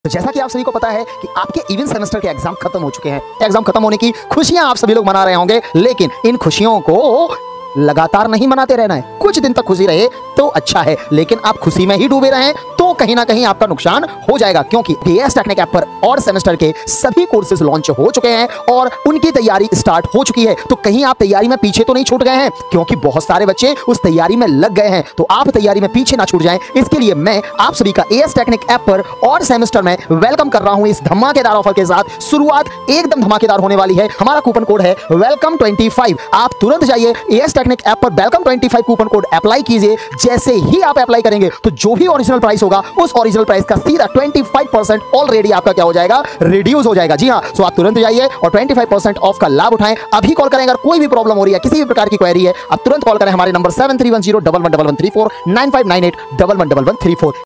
तो जैसा कि आप सभी को पता है कि आपके इवन सेमेस्टर के एग्जाम खत्म हो चुके हैं। एग्जाम खत्म होने की खुशियां आप सभी लोग मना रहे होंगे, लेकिन इन खुशियों को लगातार नहीं मनाते रहना है। कुछ दिन तक खुशी रहे तो अच्छा है, लेकिन आप खुशी में ही डूबे रहें तो कहीं ना कहीं आपका नुकसान हो जाएगा, क्योंकि एएस टेक्निक ऐप पर और सेमेस्टर के सभी कोर्सेज लॉन्च हो चुके हैं और उनकी तैयारी स्टार्ट हो चुकी है। तो कहीं आप तैयारी में पीछे तो नहीं छूट गए हैं, क्योंकि बहुत सारे बच्चे उस तैयारी में लग गए हैं। तो आप तैयारी में पीछे ना छूट जाएं, इसके लिए मैं आप सभी का एएस टेक्निक ऐप पर और सेमेस्टर में वेलकम कर रहा हूं इस धमाकेदार ऑफर के साथ। शुरुआत एकदम धमाकेदार होने वाली है। हमारा कूपन कोड है वेलकम 25। आप तुरंत जाइए एएस टेक्निक ऐप पर वेलकम 25 कूपन कोड अप्लाई कीजिए। जैसे ही आप अप्लाई करेंगे तो जो भी ओरिजिनल प्राइस होगा उस ओरिजिनल प्राइस का सीधा 25% ऑलरेडी आपका क्या हो जाएगा, रिड्यूस हो जाएगा। जी हां, सो आप तुरंत जाइए और 25% ऑफ का लाभ उठाएं। अभी कॉल करें, अगर कोई भी प्रॉब्लम हो रही है, किसी भी प्रकार की क्वेरी है, आप तुरंत कॉल करें हमारे नंबर 7310111134 9598111134।